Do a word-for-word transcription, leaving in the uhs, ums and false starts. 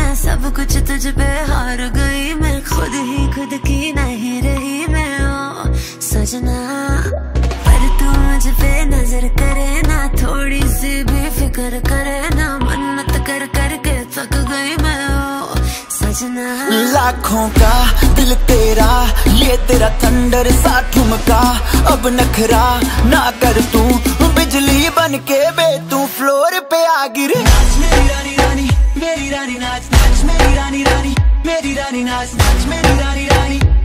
सब कुछ तुझ पे हार गई मैं, खुद ही खुद की नहीं रही मैं ओ सजना। पर तू मुझ पे नजर करे ना, थोड़ी सी भी फिक्र करे ना, मन्नत कर कर के थक गई मैं ओ सजना। लाखों का दिल तेरा, ये तेरा थंडर सा ठुमका, अब नखरा ना कर तू, बिजली बन के बे तू फ्लोर पे आ गिरे। नाच मेरी रानी रानी मेरी रानी नाच, नाच मेरी रानी रानी मेरी रानी नाच, नाच मेरी रानी रानी।